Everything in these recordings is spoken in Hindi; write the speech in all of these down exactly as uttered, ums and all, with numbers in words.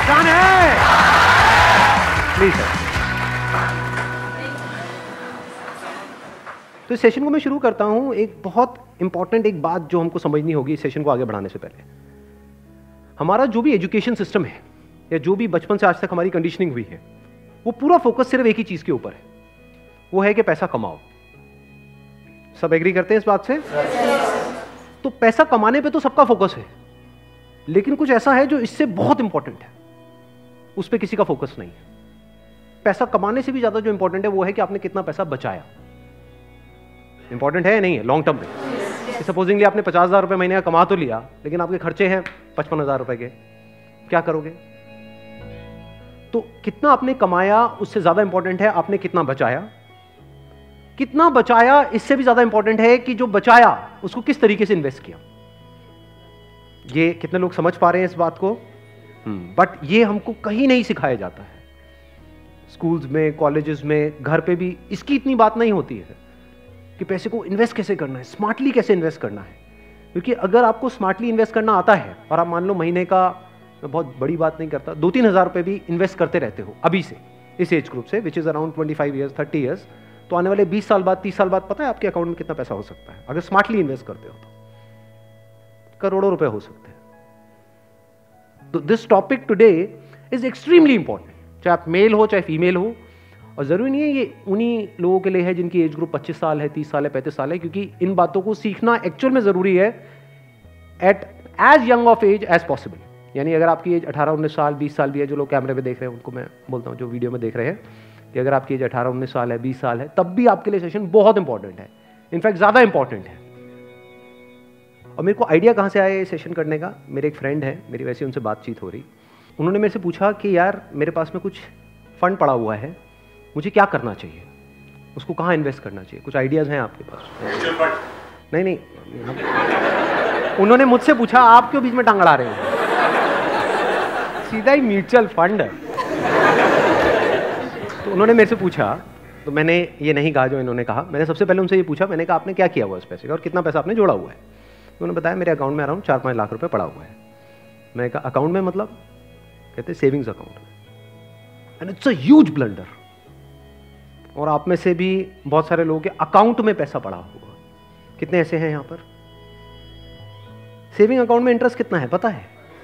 पहचान है। Please sir. तो इस सेशन को मैं शुरू करता हूं। एक बहुत इंपॉर्टेंट एक बात जो हमको समझनी होगी इस सेशन को आगे बढ़ाने से पहले। हमारा जो भी एजुकेशन सिस्टम है या जो भी बचपन से आज तक हमारी कंडीशनिंग हुई है, वो पूरा फोकस सिर्फ एक ही चीज के ऊपर है, वो है कि पैसा कमाओ। सब एग्री करते हैं इस बात से? तो पैसा कमाने पे तो सबका फोकस है, लेकिन कुछ ऐसा है जो इससे बहुत इंपॉर्टेंट है, उस पर किसी का फोकस नहीं है। पैसा कमाने से भी ज्यादा जो इंपॉर्टेंट है वो है कि आपने कितना पैसा बचाया। इंपॉर्टेंट है नहीं है लॉन्ग टर्म में। सपोजिंगली आपने पचास हजार रुपए महीने का कमा तो लिया, लेकिन आपके खर्चे हैं पचपन हजार रुपए के, क्या करोगे? तो कितना आपने कमाया उससे ज्यादा इंपॉर्टेंट है आपने कितना बचाया। कितना बचाया इससे भी ज्यादा इंपॉर्टेंट है कि जो बचाया उसको किस तरीके से इन्वेस्ट किया। ये कितने लोग समझ पा रहे हैं इस बात को? बट ये हमको कहीं नहीं सिखाया जाता है। स्कूल्स में, कॉलेजेस में, घर पे भी इसकी इतनी बात नहीं होती है कि पैसे को इन्वेस्ट कैसे करना है, स्मार्टली कैसे इन्वेस्ट करना है। क्योंकि अगर आपको स्मार्टली इन्वेस्ट करना आता है और आप मान लो महीने का, मैं बहुत बड़ी बात नहीं करता, दो तीन हजार रुपए भी इन्वेस्ट करते रहते हो अभी से, इस एज ग्रुप से, which is around twenty five years, thirty years, तो आने वाले बीस साल बाद, तीस साल बाद पता है आपके अकाउंट में कितना पैसा हो सकता है अगर स्मार्टली इन्वेस्ट करते हो तो? करोड़ों रुपए हो सकते हैं। तो this topic today is extremely important, चाहे आप मेल हो चाहे फीमेल हो। और जरूरी नहीं है ये उन्हीं लोगों के लिए है जिनकी एज ग्रुप पच्चीस साल है, तीस साल है, पैंतीस साल है, क्योंकि इन बातों को सीखना एक्चुअल में जरूरी है at age young of age as possible. यानी अगर आपकी एज अठारह उन्नीस साल, बीस साल भी है, जो लोग कैमरे पे देख रहे हैं उनको मैं बोलता हूँ, जो वीडियो में देख रहे हैं, कि अगर आपकी एज अठारह उन्नीस साल है, बीस साल है, तब भी आपके लिए सेशन बहुत इंपॉर्टेंट है, इनफैक्ट ज्यादा इंपॉर्टेंट है। और मेरे को आइडिया कहाँ से आया ये सेशन करने का? मेरे एक फ्रेंड है, मेरी वैसे उनसे बातचीत हो रही, उन्होंने मेरे से पूछा कि यार मेरे पास में कुछ फंड पड़ा हुआ है, मुझे क्या करना चाहिए, उसको कहाँ इन्वेस्ट करना चाहिए, कुछ आइडियाज हैं आपके पास? नहीं नहीं, उन्होंने मुझसे पूछा आप क्यों बीच में टांग अड़ा रहे हैं, सीधा ही म्यूचुअल फंड है। तो उन्होंने मेरे से पूछा, तो मैंने ये नहीं कहा जो इन्होंने कहा, मैंने सबसे पहले उनसे ये पूछा, मैंने कहा आपने क्या किया हुआ उस पैसे का और कितना पैसा आपने जोड़ा हुआ है? उन्होंने बताया मेरे अकाउंट में अराउंड चार पाँच लाख रुपए पड़ा हुआ है। मैंने कहा अकाउंट में मतलब? कहते सेविंग्स अकाउंट में। And it's a huge blunder. और आप में से भी बहुत सारे लोगों के अकाउंट में पैसा पड़ा हुआ, कितने ऐसे हैं यहाँ पर? सेविंग अकाउंट में इंटरेस्ट कितना है पता है?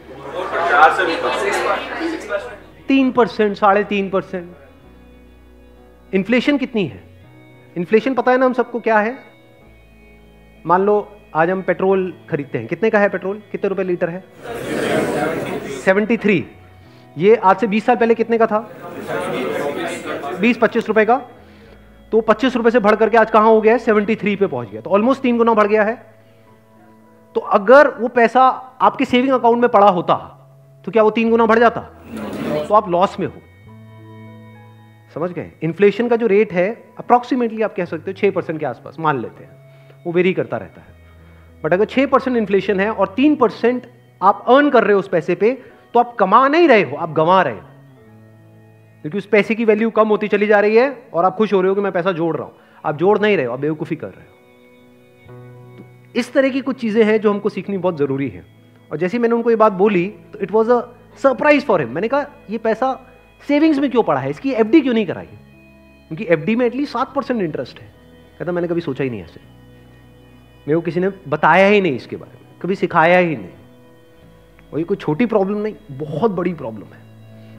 तीन परसेंट, साढ़े तीन परसेंट। इन्फ्लेशन कितनी है? इन्फ्लेशन पता है ना हम सबको क्या है? मान लो आज हम पेट्रोल खरीदते हैं, कितने का है पेट्रोल, कितने रुपए लीटर है? Seventy three. ये आज से बीस साल पहले कितने का था? बीस पच्चीस रुपए का। तो पच्चीस रुपए से बढ़ करके आज कहां हो गया है? सेवेंटी थ्री पे पहुंच गया, तो ऑलमोस्ट तीन गुना बढ़ गया है। तो अगर वो पैसा आपके सेविंग अकाउंट में पड़ा होता तो क्या वो तीन गुना बढ़ जाता? तो आप लॉस में हो। समझ गए? इन्फ्लेशन का जो रेट है अप्रॉक्सीमेटली आप कह सकते हो छह परसेंट के आसपास मान लेते हैं, वो वेरी करता रहता है। बट अगर छह परसेंट इन्फ्लेशन है और तीन परसेंट आप अर्न कर रहे हो उस पैसे पे, तो आप कमा नहीं रहे हो, आप गंवा रहे हो, क्योंकि उस पैसे की वैल्यू कम होती चली जा रही है और आप खुश हो रहे हो कि मैं पैसा जोड़ रहा हूं। आप जोड़ नहीं रहे हो, आप बेवकूफी कर रहे हो। तो इस तरह की कुछ चीजें हैं जो हमको सीखनी बहुत जरूरी है। और जैसे मैंने उनको ये बात बोली तो it was a surprise for him. मैंने कहा ये पैसा सेविंग्स में क्यों पड़ा है, इसकी एफडी क्यों नहीं कराई? क्योंकि एफडी में एटलीस्ट सात परसेंट इंटरेस्ट है। कहता मैंने कभी सोचा ही नहीं ऐसे, मेरे को किसी ने बताया ही नहीं इसके बारे में, कभी सिखाया ही नहीं। और ये कोई छोटी प्रॉब्लम नहीं, बहुत बड़ी प्रॉब्लम है।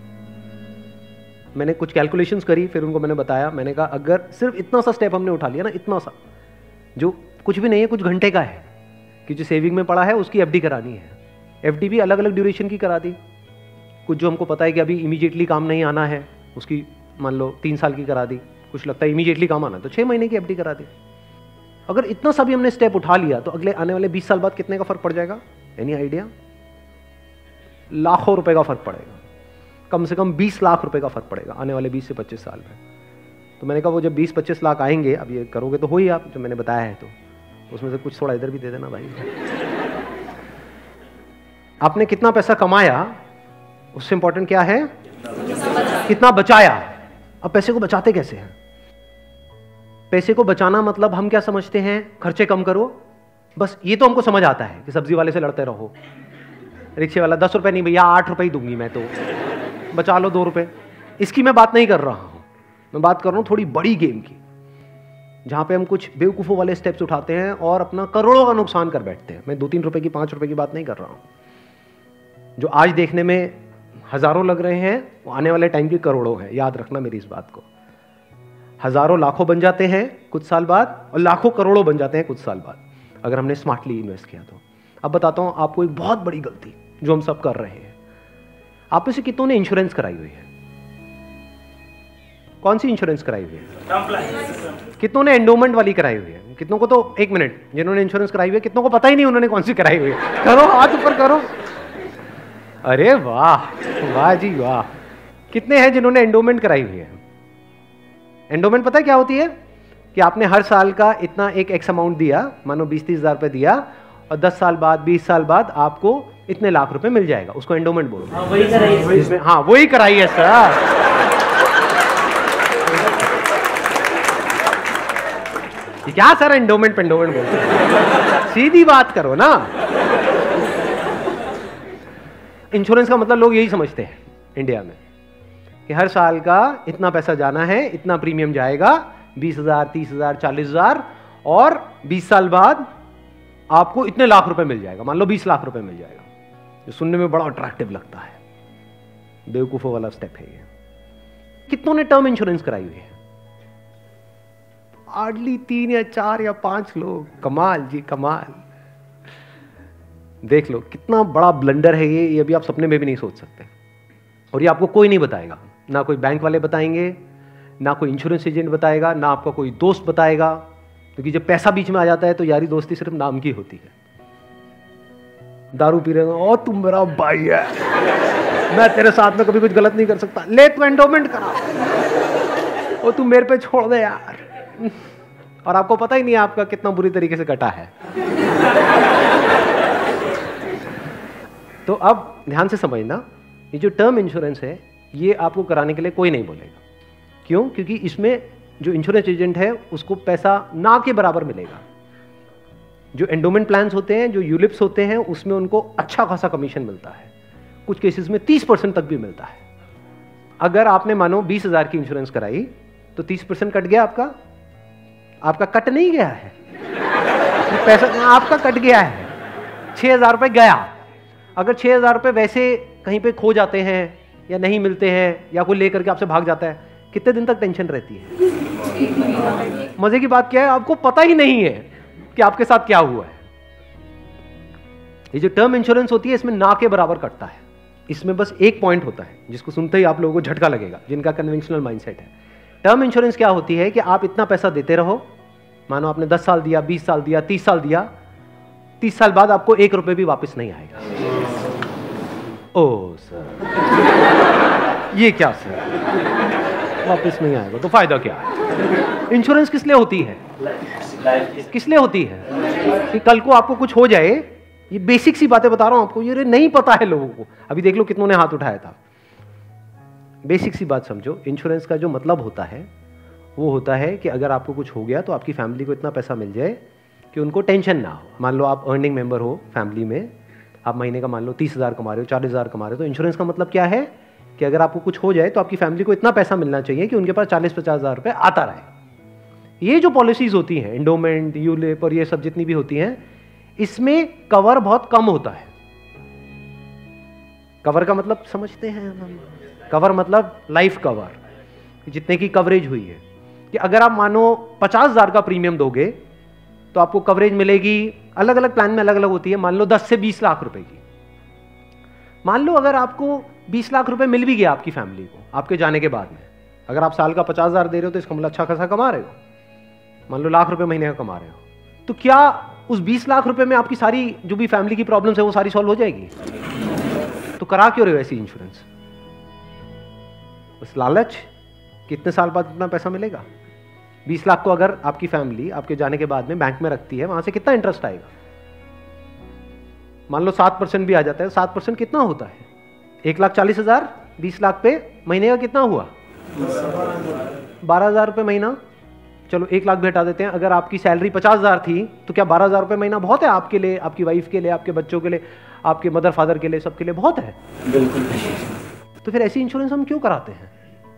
मैंने कुछ कैलकुलेशंस करी, फिर उनको मैंने बताया, मैंने कहा अगर सिर्फ इतना सा स्टेप हमने उठा लिया ना, इतना सा जो कुछ भी नहीं है, कुछ घंटे का है, कि जो सेविंग में पड़ा है उसकी एफडी करानी है। एफडी भी अलग अलग ड्यूरेशन की करा दी। कुछ जो हमको पता है कि अभी इमीडिएटली काम नहीं आना है, उसकी मान लो तीन साल की करा दी। कुछ लगता है इमीडिएटली काम आना, तो छह महीने की एफडी करा दी। अगर इतना सा भी हमने स्टेप उठा लिया तो अगले आने वाले बीस साल बाद कितने का फर्क पड़ जाएगा? Any idea? लाखों रुपए का फर्क पड़ेगा, कम से कम बीस लाख रुपए का फर्क पड़ेगा आने वाले बीस से पच्चीस साल में। तो मैंने कहा वो जब बीस पच्चीस लाख आएंगे, अब ये करोगे तो हो ही आप, जो मैंने बताया है, तो उसमें से कुछ थोड़ा इधर भी दे देना भाई। आपने कितना पैसा कमाया उससे इंपॉर्टेंट क्या है? कितना बचाया। अब पैसे को बचाते कैसे हैं? पैसे को बचाना मतलब हम क्या समझते हैं? खर्चे कम करो, बस ये तो हमको समझ आता है कि सब्जी वाले से लड़ते रहो, रिक्शे वाला दस रुपए नहीं भैया आठ रुपए ही दूंगी मैं, तो बचा लो दो रुपए, इसकी मैं बात नहीं कर रहा हूं। मैं बात कर रहा हूं थोड़ी बड़ी गेम की, जहां पे हम कुछ बेवकूफ़ों वाले स्टेप्स उठाते हैं और अपना करोड़ों का नुकसान कर बैठते हैं। मैं दो तीन रुपए की, पांच रुपए की बात नहीं कर रहा हूं। जो आज देखने में हजारों लग रहे हैं वो आने वाले टाइम की करोड़ों है। याद रखना मेरी इस बात को। हजारों लाखों बन जाते हैं कुछ साल बाद और लाखों करोड़ों बन जाते हैं कुछ साल बाद, अगर हमने स्मार्टली इन्वेस्ट किया तो। अब बताता हूं आपको एक बहुत बड़ी गलती जो हम सब कर रहे हैं। आप में से कितनों ने इंश्योरेंस कराई हुई है? कौन सी इंश्योरेंस कराई हुई है? कितनों ने एंडोमेंट वाली कराई हुई है? कितनों को तो एक मिनट, जिन्होंने इंश्योरेंस कराई हुई है कितनों को पता ही नहीं उन्होंने कौन सी कराई हुई है? करो, हाथ ऊपर करो। अरे वाह, वाह जी वाह। कितने हैं जिन्होंने एंडोमेंट कराई हुई है? एंडोमेंट पता है क्या होती है? कि आपने हर साल का इतना एक एक्स अमाउंट दिया, मानो बीस तीस हजार रुपए दिया, और दस साल बाद, बीस साल बाद आपको इतने लाख रुपए मिल जाएगा। उसको एंडोमेंट बोलते हैं। वही कराई इसमें हाँ वही कराई है सर। क्या सर एंडोमेंट पेंडोमेंट बोलते हैं? सीधी बात करो ना। इंश्योरेंस का मतलब लोग यही समझते हैं इंडिया में कि हर साल का इतना पैसा जाना है, इतना प्रीमियम जाएगा, बीस हजार, तीस हजार, चालीस हजार, और बीस साल बाद आपको इतने लाख रुपए मिल जाएगा। मान लो बीस लाख रुपए मिल जाएगा। ये सुनने में बड़ा अट्रैक्टिव लगता है। बेवकूफों वाला स्टेप है ये। कितनों ने टर्म इंश्योरेंस कराई हुई है? हार्डली तीन या चार या पांच लोग। कमाल जी कमाल। देख लो कितना बड़ा ब्लंडर है ये ये अभी आप सपने में भी नहीं सोच सकते। और ये आपको कोई नहीं बताएगा, ना कोई बैंक वाले बताएंगे, ना कोई इंश्योरेंस एजेंट बताएगा, ना आपका कोई दोस्त बताएगा। क्योंकि जब पैसा बीच में आ जाता है तो यारी दोस्ती सिर्फ नाम की होती है। दारू पी रहे हो, ओ तुम मेरा भाई है, मैं तेरे साथ में कभी कुछ गलत नहीं कर सकता, ले तू एंडोमेंट करा, ओ तुम मेरे पे छोड़ दे यार। और आपको पता ही नहीं आपका कितना बुरी तरीके से कटा है। तो अब ध्यान से समझना, ये जो टर्म इंश्योरेंस है ये आपको कराने के लिए कोई नहीं बोलेगा। क्यों? क्योंकि इसमें जो इंश्योरेंस एजेंट है उसको पैसा ना के बराबर मिलेगा। जो एंडोमेंट प्लान्स होते हैं, जो यूलिप्स होते हैं, उसमें उनको अच्छा खासा कमीशन मिलता है। कुछ केसेस में तीस परसेंट तक भी मिलता है। अगर आपने मानो बीस हजार की इंश्योरेंस कराई तो तीस परसेंट कट गया आपका। आपका कट नहीं गया है, पैसा आपका कट गया है। छह हजार रुपए गया। अगर छह हजार रुपए वैसे कहीं पे खो जाते हैं या नहीं मिलते हैं या कोई लेकर के आपसे भाग जाता है, कितने दिन तक टेंशन रहती है? मजे की बात क्या है, आपको पता ही नहीं है कि आपके साथ क्या हुआ है। ये जो टर्म इंश्योरेंस होती है इसमें ना के बराबर कटता है। इसमें बस एक पॉइंट होता है जिसको सुनते ही आप लोगों को झटका लगेगा, जिनका कन्वेंशनल माइंडसेट है। टर्म इंश्योरेंस क्या होती है कि आप इतना पैसा देते रहो, मानो आपने दस साल दिया, बीस साल दिया, तीस साल दिया, तीस साल बाद आपको एक रुपए भी वापस नहीं आएगा। ओ सर, ये क्या सर, वापस नहीं आएगा तो फायदा क्या है? इंश्योरेंस किस लिए होती है? किस लिए होती है? कि कल को आपको कुछ हो जाए। ये बेसिक सी बातें बता रहा हूं आपको, ये नहीं पता है लोगों को। अभी देख लो कितनों ने हाथ उठाया था। बेसिक सी बात समझो, इंश्योरेंस का जो मतलब होता है वो होता है कि अगर आपको कुछ हो गया तो आपकी फैमिली को इतना पैसा मिल जाए कि उनको टेंशन ना हो। मान लो आप अर्निंग मेंबर हो फैमिली में, आप महीने का मान लो तीस हजार कमा रहे हो, चालीस हजार कमा रहे हो, तो इंश्योरेंस का मतलब क्या है कि अगर आपको कुछ हो जाए तो आपकी फैमिली को इतना पैसा मिलना चाहिए कि उनके पास चालीस पचास हजार रुपए आता रहे। ये जो पॉलिसीज होती हैं, एंडोमेंट, यूलिप और ये सब जितनी भी होती हैं, इसमें कवर बहुत कम होता है। कवर का मतलब समझते हैं हम? कवर मतलब लाइफ कवर, जितने की कवरेज हुई है। कि अगर आप मानो पचास हजार का प्रीमियम दोगे तो आपको कवरेज मिलेगी, अलग अलग प्लान में अलग अलग होती है, मान लो दस से बीस लाख रुपए की। मान लो अगर आपको बीस लाख रुपए मिल भी गया आपकी फैमिली को आपके जाने के बाद में, अगर आप साल का पचास हजार दे रहे हो तो इसका मतलब अच्छा खासा कमा रहे हो, मान लो लाख रुपए महीने का कमा रहे हो, तो क्या उस बीस लाख रुपए में आपकी सारी जो भी फैमिली की प्रॉब्लम्स है वो सारी सॉल्व हो जाएगी? तो करा क्यों रहे हो ऐसी इंश्योरेंस? बस लालच, कितने साल बाद इतना पैसा मिलेगा? बीस लाख को अगर आपकी फैमिली आपके जाने के बाद में बैंक में रखती है, वहां से कितना इंटरेस्ट आएगा? मान लो सात परसेंट भी आ जाता है, सात परसेंट कितना होता है? एक लाख चालीस हजार, बीस लाख पे महीने का कितना हुआ? बारह हजार रुपए महीना। चलो एक लाख भी हटा देते हैं। अगर आपकी सैलरी पचास हजार थी तो क्या बारह हजार रुपए महीना बहुत है आपके लिए, आपकी वाइफ के लिए, आपके बच्चों के लिए, आपके मदर फादर के लिए, सबके लिए बहुत है? बिल्कुल। तो फिर ऐसी इंश्योरेंस हम क्यों कराते हैं?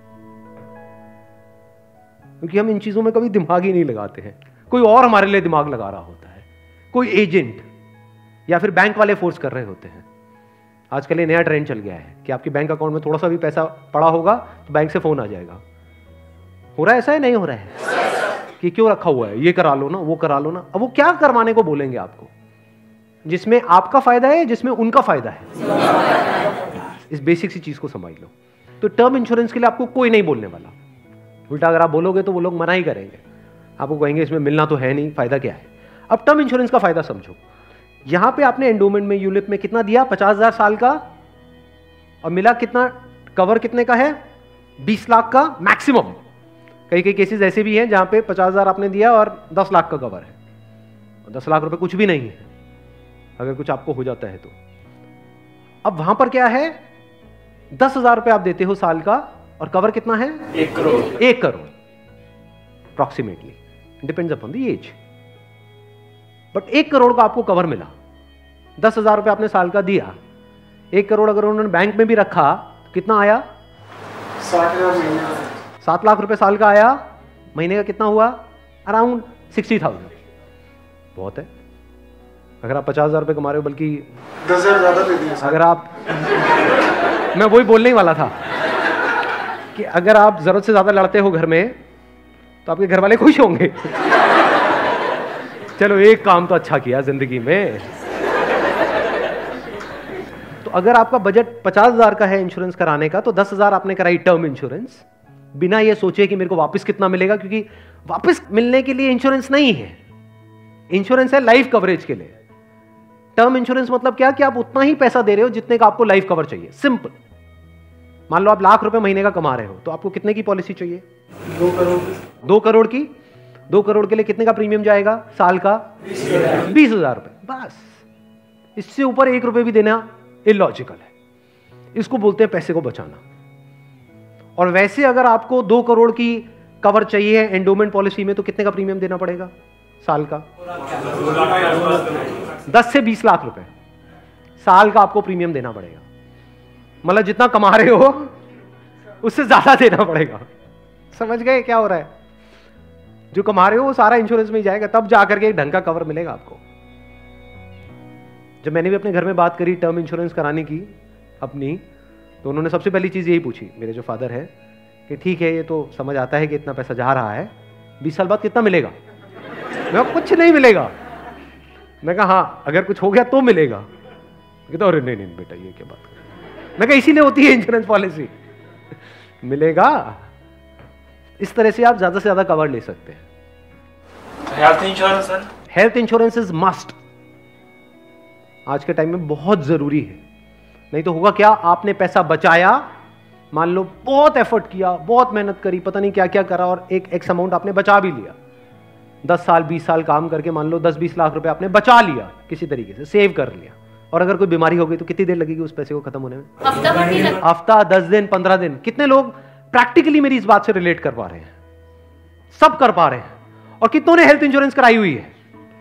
क्योंकि हम इन चीजों में कभी दिमाग ही नहीं लगाते हैं। कोई और हमारे लिए दिमाग लगा रहा होता है, कोई एजेंट या फिर बैंक वाले फोर्स कर रहे होते हैं। आजकल ये नया ट्रेंड चल गया है कि आपके बैंक अकाउंट में थोड़ा सा भी पैसा पड़ा होगा तो बैंक से फोन आ जाएगा। हो रहा है ऐसा है? नहीं हो रहा है कि क्यों रखा हुआ है, ये करा लो ना, वो करा लो ना। अब वो क्या करवाने को बोलेंगे आपको, जिसमें आपका फायदा है, जिसमें उनका फायदा है। इस बेसिक सी चीज को समझ लो। तो टर्म इंश्योरेंस के लिए आपको कोई नहीं बोलने वाला। उल्टा अगर आप बोलोगे तो वो लोग मना ही करेंगे, आपको कहेंगे इसमें मिलना तो है नहीं, फायदा क्या है। अब टर्म इंश्योरेंस का फायदा समझो। यहां पे आपने एंडोमेंट में, यूलिप में कितना दिया? पचास हजार साल का, और मिला कितना? कवर कितने का है? बीस लाख का मैक्सिमम। कई कई केसेस ऐसे भी हैं जहां पे पचास हजार आपने दिया और दस लाख का कवर है। दस लाख रुपए कुछ भी नहीं है अगर कुछ आपको हो जाता है तो। अब वहां पर क्या है? दस हजार रुपए आप देते हो साल का, और कवर कितना है? एक करोड़। एक crore approximately, depends upon the age. But एक करोड़ का आपको कवर मिला। दस हजार रुपए आपने साल का दिया, एक करोड़ अगर उन्होंने बैंक में भी रखा तो कितना आया? साठ हजार सात लाख रुपए साल का आया। महीने का कितना हुआ? Around sixty thousand. बहुत है। अगर आप पचास हजार रुपए कमा रहे हो, बल्कि दस हजार ज्यादा दे दिए। अगर आप मैं वही बोलने ही वाला था कि अगर आप जरूरत से ज्यादा लड़ते हो घर में तो आपके घर वाले खुश होंगे। चलो एक काम तो अच्छा किया जिंदगी में। तो अगर आपका बजट पचास हजार का है इंश्योरेंस कराने का, तो दस हजार आपने कराई टर्म इंश्योरेंस, बिना ये सोचे कि मेरे को वापस कितना मिलेगा, क्योंकि वापस मिलने के लिए इंश्योरेंस नहीं है। इंश्योरेंस है लाइफ कवरेज के लिए। टर्म इंश्योरेंस मतलब क्या कि आप उतना ही पैसा दे रहे हो जितने का आपको लाइफ कवर चाहिए। सिंपल। मान लो आप लाख रुपए महीने का कमा रहे हो, तो आपको कितने की पॉलिसी चाहिए? दो करोड़। दो करोड़ की। दो करोड़ के लिए कितने का प्रीमियम जाएगा साल का? बीस हजार रुपए। बस, इससे ऊपर एक रुपए भी देना इलॉजिकल है। इसको बोलते हैं पैसे को बचाना। और वैसे अगर आपको दो करोड़ की कवर चाहिए एंडोमेंट पॉलिसी में, तो कितने का प्रीमियम देना पड़ेगा साल का? दस से बीस लाख रुपए साल का आपको प्रीमियम देना पड़ेगा। मतलब जितना कमा रहे हो उससे ज्यादा देना पड़ेगा। समझ गए क्या हो रहा है? जो कमा रहे हो वो सारा इंश्योरेंस में ही जाएगा, तब जाकर के एक ढंग का कवर मिलेगा आपको। जब मैंने भी अपने घर में बात करी टर्म इंश्योरेंस कराने की अपनी, तो उन्होंने सबसे पहली चीज यही पूछी, मेरे जो फादर है, कि ठीक है ये तो समझ आता है कि इतना पैसा जा रहा है, बीस साल बाद कितना मिलेगा? मैं कुछ नहीं मिलेगा। मैं कहा हाँ अगर कुछ हो गया तो मिलेगा। कहता अरे नहीं नहीं बेटा ये क्या बात कर। मैं कहा इसीलिए होती है इंश्योरेंस पॉलिसी, मिलेगा। इस तरह से आप ज्यादा से ज्यादा कवर ले सकते हैं। Health insurance sir? Health insurance is must. आज के टाइम में बहुत जरूरी है। नहीं तो होगा क्या, आपने पैसा बचाया, मान लो बहुत एफर्ट किया, बहुत मेहनत करी, पता नहीं क्या क्या करा, और एक एक्स अमाउंट आपने बचा भी लिया। दस साल बीस साल काम करके मान लो दस बीस लाख रुपए आपने बचा लिया, किसी तरीके से सेव कर लिया, और अगर कोई बीमारी हो गई तो कितनी देर लगेगी उस पैसे को खत्म होने में? हफ्ता, दस दिन, पंद्रह दिन। कितने लोग प्रैक्टिकली मेरी इस बात से रिलेट कर पा रहे हैं? सब कर पा रहे हैं। और कितनों ने हेल्थ इंश्योरेंस कराई हुई है?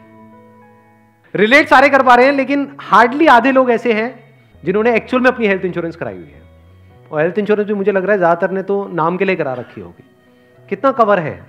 रिलेट सारे कर पा रहे हैं, लेकिन हार्डली आधे लोग ऐसे हैं जिन्होंने एक्चुअल में अपनी हेल्थ इंश्योरेंस कराई हुई है। और हेल्थ इंश्योरेंस भी मुझे लग रहा है ज्यादातर ने तो नाम के लिए करा रखी होगी। कितना कवर है?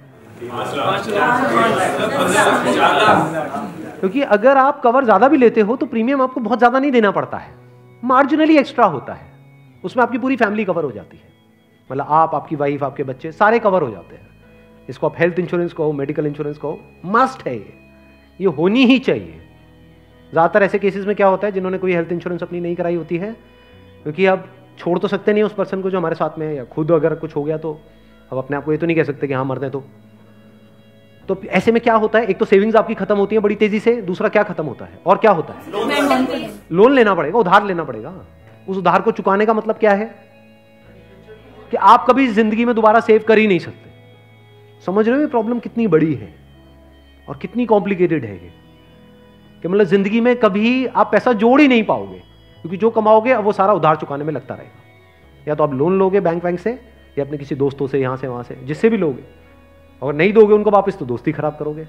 क्योंकि अगर आप कवर ज्यादा भी लेते हो तो प्रीमियम आपको बहुत ज्यादा नहीं देना पड़ता है, मार्जिनली एक्स्ट्रा होता है। उसमें आपकी पूरी फैमिली कवर हो जाती है। मतलब आप, आपकी वाइफ, आपके बच्चे सारे कवर हो जाते हैं। इसको आप हेल्थ इंश्योरेंस कहो, मेडिकल इंश्योरेंस कहो, मस्ट है ये ये होनी ही चाहिए। ज्यादातर ऐसे केसेस में क्या होता है, जिन्होंने कोई हेल्थ इंश्योरेंस अपनी नहीं कराई होती है, क्योंकि अब छोड़ तो सकते नहीं उस पर्सन को जो हमारे साथ में है, या खुद अगर कुछ हो गया तो अब अपने आप को ये तो नहीं कह सकते कि हाँ मर दें। तो तो ऐसे में क्या होता है, एक तो सेविंग्स आपकी खत्म होती है बड़ी तेजी से, दूसरा क्या खत्म होता है, और क्या होता है, लोन लेना पड़ेगा, उधार लेना पड़ेगा। उस उधार को चुकाने का मतलब क्या है कि आप कभी जिंदगी में दोबारा सेव कर ही नहीं सकते। समझ रहे हो ये प्रॉब्लम कितनी बड़ी है और कितनी कॉम्प्लिकेटेड है ये, कि मतलब जिंदगी में कभी आप पैसा जोड़ ही नहीं पाओगे, क्योंकि जो कमाओगे अब वो सारा उधार चुकाने में लगता रहेगा। या तो आप लोन लोगे बैंक बैंक से, या अपने किसी दोस्तों से, यहां से वहां से, जिससे भी लोगे, और नहीं दोगे उनको वापस तो दोस्ती खराब करोगे।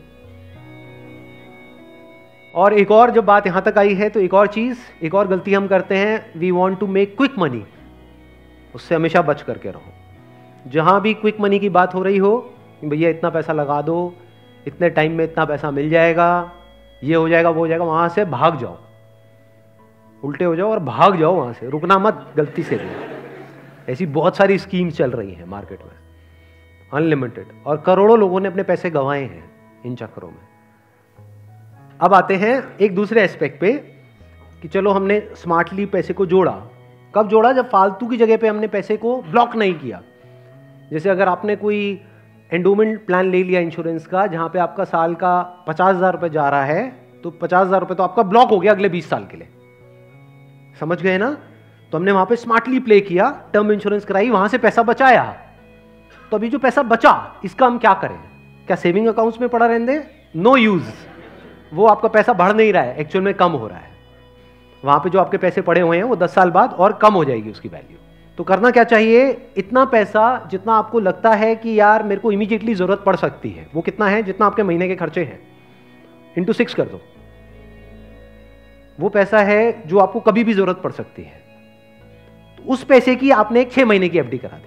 और एक और जब बात यहां तक आई है तो एक और चीज, एक और गलती हम करते हैं, we want to make quick money. उससे हमेशा बच करके रहो। जहां भी क्विक मनी की बात हो रही हो, भैया इतना पैसा लगा दो, इतने टाइम में इतना पैसा मिल जाएगा, ये हो जाएगा, वो हो जाएगा, वहां से भाग जाओ, उल्टे हो जाओ और भाग जाओ वहां से, रुकना मत गलती से भी। ऐसी बहुत सारी स्कीम्स चल रही हैं मार्केट में, अनलिमिटेड, और करोड़ों लोगों ने अपने पैसे गंवाए हैं इन चक्करों में। अब आते हैं एक दूसरे एस्पेक्ट पे कि चलो हमने स्मार्टली पैसे को जोड़ा। कब जोड़ा? जब फालतू की जगह पे हमने पैसे को ब्लॉक नहीं किया। जैसे अगर आपने कोई एंडोमेंट प्लान ले लिया इंश्योरेंस का, जहां पे आपका साल का पचास हजार रुपये जा रहा है, तो पचास हजार रुपये तो आपका ब्लॉक हो गया अगले बीस साल के लिए, समझ गए ना? तो हमने वहां पे स्मार्टली प्ले किया, टर्म इंश्योरेंस कराई, वहां से पैसा बचाया। तो अभी जो पैसा बचा, इसका हम क्या करें? क्या सेविंग अकाउंट्स में पड़ा रहने दें? नो यूज, वो आपका पैसा बढ़ नहीं रहा है, एक्चुअल में कम हो रहा है। वहां पे जो आपके पैसे पड़े हुए हैं वो दस साल बाद और कम हो जाएगी उसकी वैल्यू। तो करना क्या चाहिए? इतना पैसा जितना आपको लगता है कि यार मेरे को इमीडिएटली जरूरत पड़ सकती है, वो कितना है? जितना आपके महीने के खर्चे हैं, इंटू सिक्स कर दो। वो पैसा है जो आपको कभी भी जरूरत पड़ सकती है। तो उस पैसे की आपने एक छह महीने की एफडी करा दी।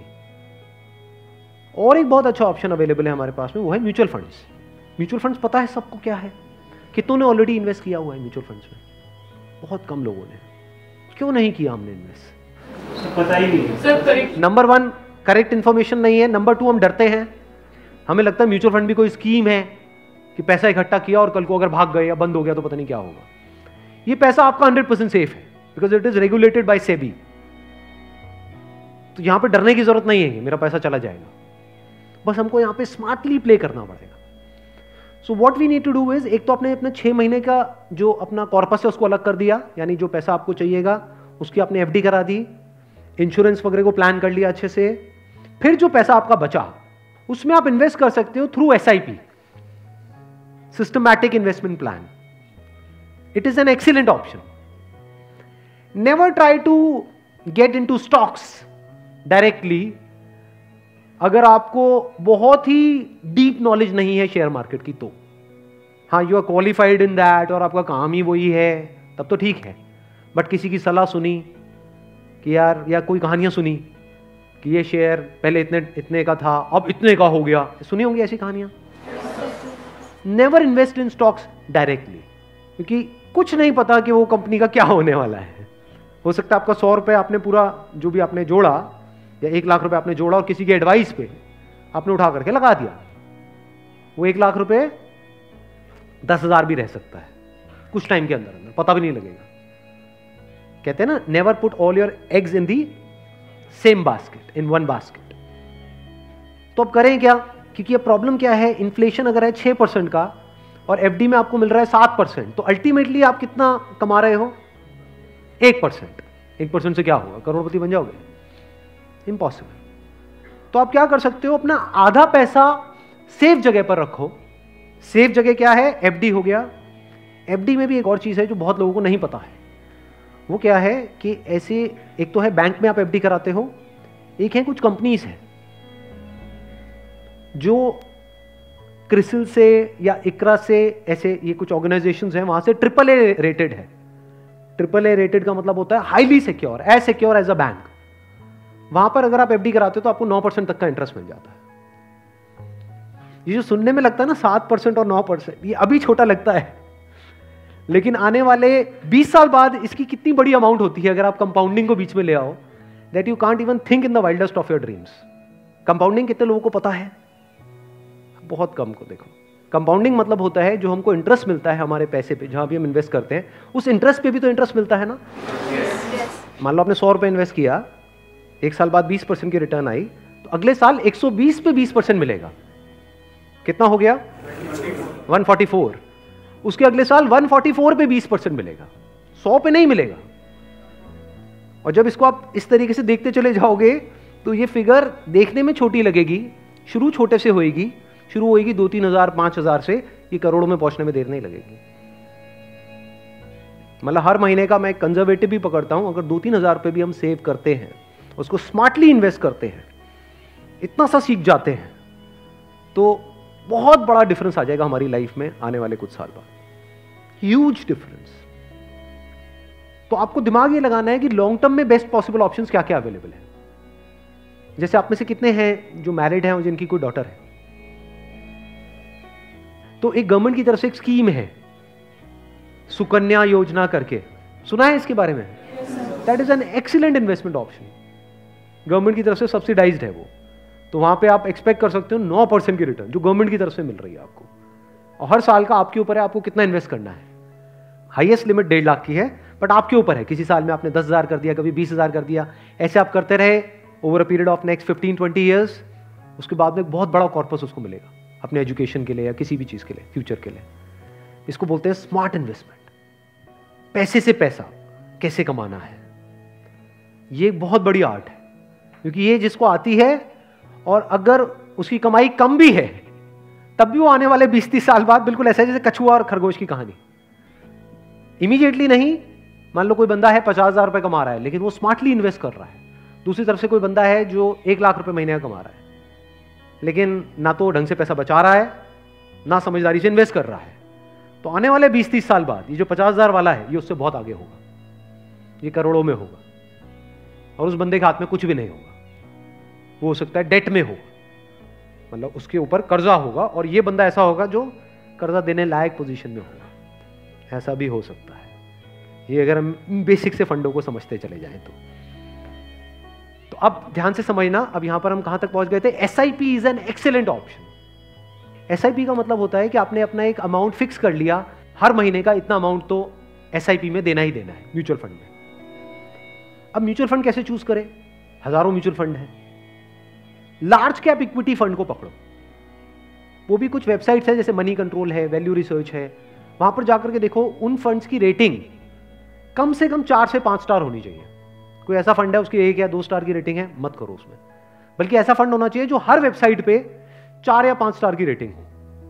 और एक बहुत अच्छा ऑप्शन अवेलेबल है हमारे पास में, वो है म्यूचुअल फंड्स। म्यूचुअल फंड्स पता है सबको क्या है? कितनों ने ऑलरेडी इन्वेस्ट किया हुआ है म्यूचुअल फंड्स में? बहुत कम लोगों ने। क्यों नहीं किया हमने इन्वेस्ट? पता ही नहीं sir. Number one, correct information नहीं है। नंबर टू, हम डरते हैं, हमें लगता है म्यूचुअल फंड भी कोई स्कीम है कि पैसा इकट्ठा किया और कल को अगर भाग गए या बंद हो गया तो पता नहीं क्या होगा। ये पैसा आपका हंड्रेड परसेंट सेफ है, because it is regulated by SEBI. तो यहां पे डरने की जरूरत नहीं है कि मेरा पैसा चला जाएगा, बस हमको यहां पे स्मार्टली प्ले करना पड़ेगा। So what we need to do is, एक तो आपने अपने छह महीने का जो अपना कॉर्पस है उसको अलग कर दिया, यानी जो पैसा आपको चाहिएगा उसकी आपने एफडी करा दी, इंश्योरेंस वगैरह को प्लान कर लिया अच्छे से। फिर जो पैसा आपका बचा उसमें आप इन्वेस्ट कर सकते हो through SIP, systematic investment plan. It is an excellent option. Never try to get into stocks directly अगर आपको बहुत ही डीप नॉलेज नहीं है शेयर मार्केट की तो। हाँ, you are qualified in that और आपका काम ही वही है, तब तो ठीक है। बट किसी की सलाह सुनी कि यार, या कोई कहानियां सुनी कि ये शेयर पहले इतने इतने का था अब इतने का हो गया, सुनी होंगी ऐसी कहानियां। Never invest in stocks directly, क्योंकि कुछ नहीं पता कि वो कंपनी का क्या होने वाला है। हो सकता है आपका सौ रुपए आपने पूरा जो भी आपने जोड़ा या एक लाख रुपए आपने जोड़ा और किसी की एडवाइस पे आपने उठा करके लगा दिया, वो एक लाख रुपए दस हजार भी रह सकता है कुछ टाइम के अंदर अंदर, पता भी नहीं लगेगा। कहते हैं ना, never put all your eggs in the same basket, in one basket. तो अब करें क्या? क्योंकि ये प्रॉब्लम क्या है, इन्फ्लेशन अगर है छह परसेंट का और एफडी में आपको मिल रहा है सात परसेंट, तो अल्टीमेटली आप कितना कमा रहे हो? एक परसेंट। एक परसेंट से क्या होगा? करोड़पति बन जाओगे? इम्पॉसिबल। तो आप क्या कर सकते हो, अपना आधा पैसा सेफ जगह पर रखो। सेफ जगह क्या है? एफडी हो गया। एफडी में भी एक और चीज है जो बहुत लोगों को नहीं पता है। वो क्या है कि ऐसे, एक तो है बैंक में आप एफडी कराते हो, एक है कुछ कंपनीज है जो क्रिसिल से या इकरा से, ऐसे ये कुछ ऑर्गेनाइजेशंस हैं, वहां से ट्रिपल ए रेटेड है। ट्रिपल ए रेटेड का मतलब होता है highly secure, as secure as a bank. वहां पर अगर आप एफडी कराते हो तो आपको नौ परसेंट तक का इंटरेस्ट मिल जाता है। ये जो सुनने में लगता है ना सात परसेंट और नौ परसेंट, ये अभी छोटा लगता है, लेकिन आने वाले बीस साल बाद इसकी कितनी बड़ी अमाउंट होती है अगर आप कंपाउंडिंग को बीच में ले आओ, that you can't even think in the wildest of your dreams. Compounding कितने लोगों को पता है? बहुत कम को। देखो, कंपाउंडिंग मतलब होता है जो हमको इंटरेस्ट मिलता है हमारे पैसे पे, जहां भी हम इन्वेस्ट करते हैं उस इंटरेस्ट पे भी तो इंटरेस्ट मिलता है ना। मान लो आपने सौ रुपए इन्वेस्ट किया, एक साल बाद बीस परसेंट की रिटर्न आई, तो अगले साल एक सौ बीस पे बीस परसेंट मिलेगा। कितना हो गया? एक सौ चौवालीस। उसके अगले साल एक सौ चौवालीस पे बीस परसेंट मिलेगा, सौ पे नहीं मिलेगा। और जब इसको आप इस तरीके से देखते चले जाओगे तो ये फिगर देखने में छोटी लगेगी, शुरू छोटे से होएगी, शुरू होएगी दो तीन हजार पांच हजार से, ये करोड़ों में पहुंचने में देर नहीं लगेगी। मतलब हर महीने का मैं कंजर्वेटिव भी पकड़ता हूं, अगर दो तीन हजार रुपए भी हम सेव करते हैं, उसको स्मार्टली इन्वेस्ट करते हैं, इतना सा सीख जाते हैं, तो बहुत बड़ा डिफरेंस आ जाएगा हमारी लाइफ में आने वाले कुछ साल बाद। Huge difference. तो आपको दिमाग ये लगाना है कि लॉन्ग टर्म में बेस्ट पॉसिबल ऑप्शंस क्या क्या अवेलेबल है। जैसे आप में से कितने हैं जो मैरिड हैं और जिनकी कोई डॉटर है? तो एक गवर्नमेंट की तरफ से एक स्कीम है सुकन्या योजना करके, सुना है इसके बारे में? That is an excellent investment option, government की तरफ से सब्सिडाइज्ड है वो। तो वहां पे आप एक्सपेक्ट कर सकते हो नौ परसेंट की रिटर्न जो गवर्नमेंट की तरफ से मिल रही है आपको, और हर साल का आपके ऊपर है आपको कितना इन्वेस्ट करना है। हाईएस्ट लिमिट डेढ़ लाख की है, बट आपके ऊपर है, किसी साल में आपने दस हजार कर दिया, कभी बीस हजार कर दिया, ऐसे आप करते रहे over a period of next fifteen twenty years, उसके बाद में एक बहुत बड़ा कॉर्पस उसको मिलेगा अपने एजुकेशन के लिए या किसी भी चीज के लिए, फ्यूचर के लिए। इसको बोलते हैं स्मार्ट इन्वेस्टमेंट। पैसे से पैसा कैसे कमाना है, ये एक बहुत बड़ी आर्ट है, क्योंकि ये जिसको आती है और अगर उसकी कमाई कम भी है तब भी वो आने वाले बीस तीस साल बाद बिल्कुल ऐसा है जैसे कछुआ और खरगोश की कहानी, इमीडिएटली नहीं। मान लो कोई बंदा है पचास हजार रुपए कमा रहा है लेकिन वो स्मार्टली इन्वेस्ट कर रहा है, दूसरी तरफ से कोई बंदा है जो एक लाख रुपए महीने का कमा रहा है लेकिन ना तो ढंग से पैसा बचा रहा है ना समझदारी से इन्वेस्ट कर रहा है, तो आने वाले बीस तीस साल बाद ये जो पचास हजार वाला है ये उससे बहुत आगे होगा, ये करोड़ों में होगा, और उस बंदे के हाथ में कुछ भी नहीं होगा, वो हो सकता है डेट में होगा, मतलब उसके ऊपर कर्जा होगा, और ये बंदा ऐसा होगा जो कर्जा देने लायक पोजीशन में होगा, ऐसा भी हो सकता है। ये अगर हम बेसिक से फंडों को समझते चले जाएं तो तो अब ध्यान से समझना, अब यहां पर हम कहां तक पहुंच गए थे? SIP is an excellent option. SIP का मतलब होता है कि आपने अपना एक अमाउंट फिक्स कर लिया, हर महीने का इतना अमाउंट तो एसआईपी में देना ही देना है म्यूचुअल फंड में। अब म्यूचुअल फंड कैसे चूज करें? हजारों म्यूचुअल फंड है। लार्ज कैप इक्विटी फंड को पकड़ो, वो भी कुछ वेबसाइट्स है जैसे मनी कंट्रोल है, वैल्यू रिसर्च है, वहां पर जाकर के देखो उन फंड्स की रेटिंग कम से कम चार से पांच स्टार होनी चाहिए। कोई ऐसा फंड है उसकी एक या दो स्टार की रेटिंग है, मत करो उसमें, बल्कि ऐसा फंड होना चाहिए जो हर वेबसाइट पे चार या पांच स्टार की रेटिंग हो।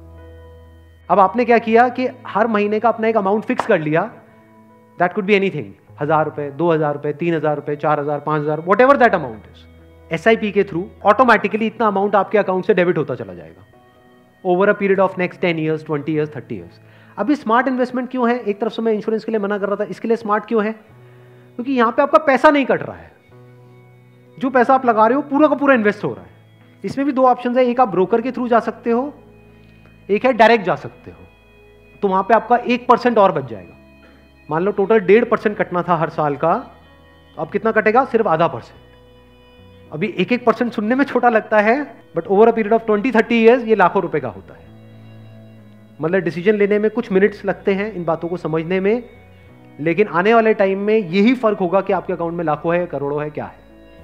अब आपने क्या किया कि हर महीने का अपना एक अमाउंट फिक्स कर लिया, दैट कुड बी एनीथिंग, हजार रुपए, दो हजार रुपए, तीन हजार रुपए, चार हजार, पांच हजार, whatever that amount is. SIP के थ्रू ऑटोमेटिकली इतना अमाउंट आपके अकाउंट से डेबिट होता चला जाएगा over a period of next ten years, twenty years, thirty years. अभी स्मार्ट इन्वेस्टमेंट क्यों है? एक तरफ से मैं इंश्योरेंस के लिए मना कर रहा था, इसके लिए स्मार्ट क्यों है? क्योंकि यहां पे आपका पैसा नहीं कट रहा है, जो पैसा आप लगा रहे हो पूरा का पूरा इन्वेस्ट हो रहा है। इसमें भी दो ऑप्शन है, एक आप ब्रोकर के थ्रू जा सकते हो, एक है डायरेक्ट जा सकते हो, तो वहां पे आपका एक परसेंट और बच जाएगा। मान लो टोटल डेढ़ परसेंट कटना था हर साल का, तो अब कितना कटेगा? सिर्फ आधा परसेंट। अभी एक एक परसेंट सुनने में छोटा लगता है, but over a period of twenty thirty years ये लाखों रुपए का होता है। मतलब डिसीजन लेने में कुछ मिनट्स लगते हैं इन बातों को समझने में, लेकिन आने वाले टाइम में यही फर्क होगा कि आपके अकाउंट में लाखों है, करोड़ों है, क्या है।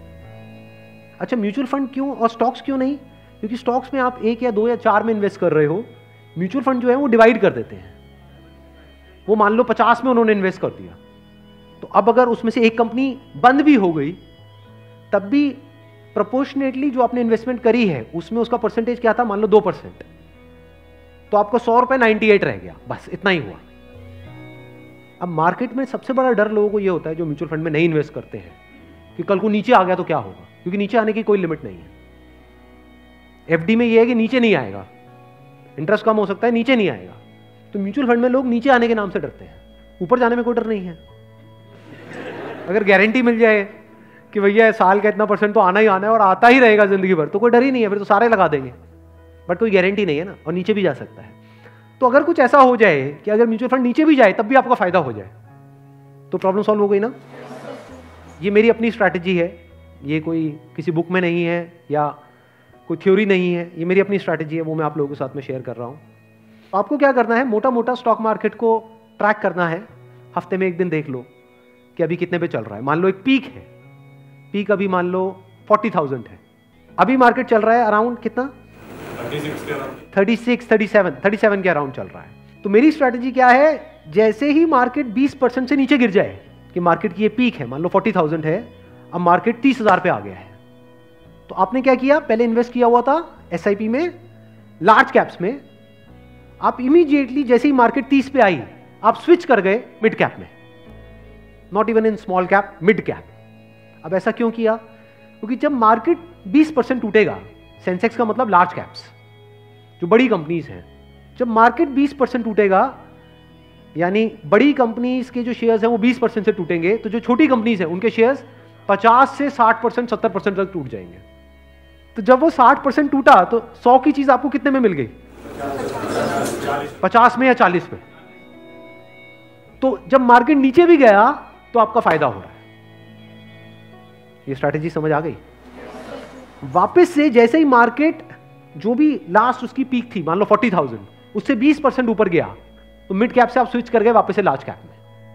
अच्छा, म्यूचुअल फंड क्यों और स्टॉक्स क्यों नहीं? क्योंकि स्टॉक्स में आप एक या दो या चार में इन्वेस्ट कर रहे हो, म्यूचुअल फंड जो है वो डिवाइड कर देते हैं। वो मान लो पचास में उन्होंने इन्वेस्ट कर दिया, तो अब अगर उसमें से एक कंपनी बंद भी हो गई तब भी प्रोपोर्शनेटली जो आपने इन्वेस्टमेंट करी है उसमें उसका परसेंटेज क्या था? मान लो दो परसेंट, तो आपका सौ रुपए नाइन्टी एट रह गया, बस इतना ही हुआ। अब मार्केट में सबसे बड़ा डर लोगों को यह होता है जो म्यूचुअल फंड में नहीं इन्वेस्ट करते हैं कि कल को नीचे आ गया तो क्या होगा, क्योंकि नीचे आने की कोई लिमिट नहीं है। एफडी में यह है कि नीचे नहीं आएगा, इंटरेस्ट कम हो सकता है, नीचे नहीं आएगा। तो म्यूचुअल फंड में लोग नीचे आने के नाम से डरते हैं, ऊपर जाने में कोई डर नहीं है। अगर गारंटी मिल जाए कि भैया साल का इतना परसेंट तो आना ही आना है और आता ही रहेगा जिंदगी भर, तो कोई डर ही नहीं है, फिर तो सारे लगा देंगे। बट कोई गारंटी नहीं है ना, और नीचे भी जा सकता है। तो अगर कुछ ऐसा हो जाए कि अगर म्यूचुअल फंड नीचे भी जाए तब भी आपका फायदा हो जाए, तो प्रॉब्लम सॉल्व हो गई ना। ये मेरी अपनी स्ट्रैटेजी है, ये कोई किसी बुक में नहीं है या कोई थ्योरी नहीं है, ये मेरी अपनी स्ट्रैटेजी है, वो मैं आप लोगों के साथ में शेयर कर रहा हूँ। तो आपको क्या करना है, मोटा मोटा स्टॉक मार्केट को ट्रैक करना है, हफ्ते में एक दिन देख लो कि अभी कितने पे चल रहा है। मान लो एक पीक है, पीक अभी मान लो फोर्टी थाउजेंड है, अभी मार्केट चल रहा है अराउंड कितना? Thirty six, thirty seven, thirty seven के अराउंड चल रहा है। तो मेरी स्ट्रैटेजी क्या है, जैसे ही मार्केट बीस परसेंट से नीचे गिर जाए कि मार्केट की ये पीक है, मान लो फोर्टी थाउजेंड है, अब मार्केट तीस हजार पे आ गया है, तो आपने क्या किया, पहले इन्वेस्ट किया हुआ था एसआईपी में लार्ज कैप्स में, आप इमीडिएटली जैसे ही मार्केट तीस पे आई आप स्विच कर गए मिड कैप में, not even in small cap, mid cap. अब ऐसा क्यों किया? क्योंकि जब मार्केट बीस परसेंट टूटेगा, सेंसेक्स का मतलब लार्ज कैप्स जो बड़ी कंपनीज हैं, जब मार्केट बीस परसेंट टूटेगा यानी बड़ी कंपनीज के जो शेयर्स हैं वो बीस परसेंट से टूटेंगे, तो जो छोटी कंपनीज हैं उनके शेयर्स पचास से साठ परसेंट, सत्तर परसेंट तक टूट जाएंगे। तो जब वो साठ परसेंट टूटा तो सौ की चीज आपको कितने में मिल गई? पचास में या चालीस में। तो जब मार्केट नीचे भी गया तो आपका फायदा हो रहा है। ये स्ट्रैटेजी समझ आ गई? वापस से जैसे ही मार्केट जो भी लास्ट उसकी पीक थी, मान लो फोर्टी थाउजेंड, उससे बीस परसेंट ऊपर गया तो मिड कैप से आप स्विच कर गए वापस से लार्ज कैप में।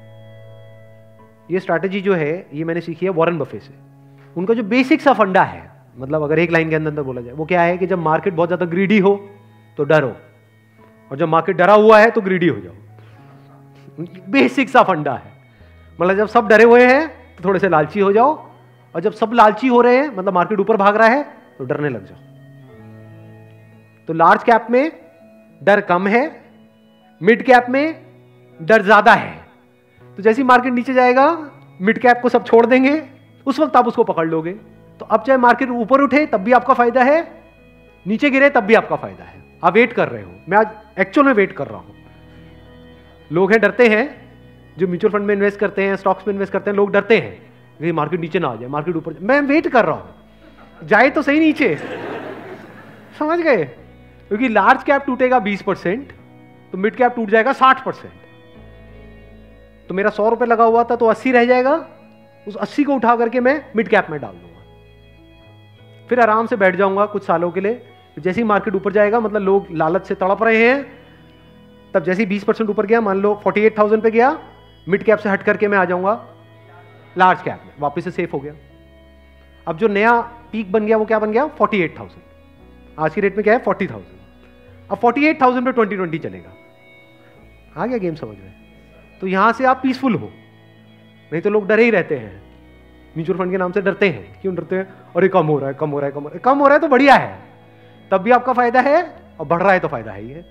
ये स्ट्रैटेजी जो है ये मैंने सीखी है वॉरेन बफे से। उनका जो बेसिक सा फंडा है, मतलब अगर एक लाइन के अंदर अंदर बोला जाए, वो क्या है कि जब मार्केट बहुत ज्यादा ग्रीडी हो तो डरो, और जब मार्केट डरा हुआ है तो ग्रीडी हो जाओ। बेसिक सा फंडा है। मतलब जब सब डरे हुए हैं तो थोड़े से लालची हो जाओ, और जब सब लालची हो रहे हैं, मतलब मार्केट ऊपर भाग रहा है, तो डरने लग जाओ। तो लार्ज कैप में डर कम है, मिड कैप में डर ज्यादा है। तो जैसे ही मार्केट नीचे जाएगा मिड कैप को सब छोड़ देंगे, उस वक्त आप उसको पकड़ लोगे। तो अब चाहे मार्केट ऊपर उठे तब भी आपका फायदा है, नीचे गिरे तब भी आपका फायदा है। आप वेट कर रहे हो, मैं आज एक्चुअल में वेट कर रहा हूं। लोग हैं डरते हैं, जो म्यूचुअल फंड में इन्वेस्ट करते हैं, स्टॉक्स में इन्वेस्ट करते हैं, लोग डरते हैं कि मार्केट नीचे ना आ जाए, मार्केट ऊपर। मैं वेट कर रहा हूं, जाए तो सही नीचे। समझ गए? क्योंकि लार्ज कैप टूटेगा बीस परसेंट तो मिड कैप टूट जाएगा साठ परसेंट। तो मेरा सौ रुपए लगा हुआ था तो अस्सी रह जाएगा, उस अस्सी को उठा करके मैं मिड कैप में डाल दूंगा, फिर आराम से बैठ जाऊंगा कुछ सालों के लिए। जैसे ही मार्केट ऊपर जाएगा, मतलब लोग लालच से तड़प रहे हैं, तब जैसे ही बीस परसेंट ऊपर गया, मान लो अड़तालीस हज़ार पे गया, मिड कैप से हट करके मैं आ जाऊंगा लार्ज कैप में, वापस से सेफ हो गया। अब जो नया पीक बन गया वो क्या बन गया? अड़तालीस हज़ार। आज की रेट में क्या है? चालीस हज़ार। अब अड़तालीस हज़ार पे ट्वेंटी ट्वेंटी चलेगा। आ गया गेम समझ में? तो यहां से आप पीसफुल हो, नहीं तो लोग डरे ही रहते हैं, म्यूचुअल फंड के नाम से डरते हैं। क्यों डरते हैं? अरे कम हो रहा है, कम हो रहा है, कम हो रहा है। कम हो रहा है तो बढ़िया है, तब भी आपका फायदा है, और बढ़ रहा है तो फायदा है ही है।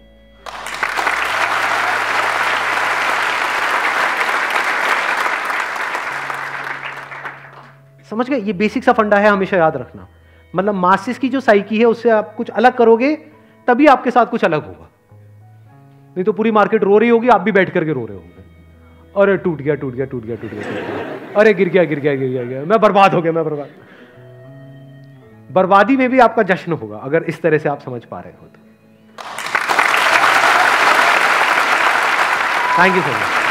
समझ गए? ये बेसिक सा फंडा है, हमेशा याद रखना। मतलब मासिस की जो साइकी है उससे आप कुछ अलग करोगे तभी आपके साथ कुछ अलग होगा, नहीं तो पूरी मार्केट रो रही होगी, आप भी बैठ करके रो रहे होंगे। अरे टूट गया टूट गया टूट गया टूट गया, टूट गया, अरे गिर गया गिर गया गिर गया गिर मैं बर्बाद हो गया मैं बर्बाद। बर्बादी में भी आपका जश्न होगा अगर इस तरह से आप समझ पा रहे हो तो। Thank you so much.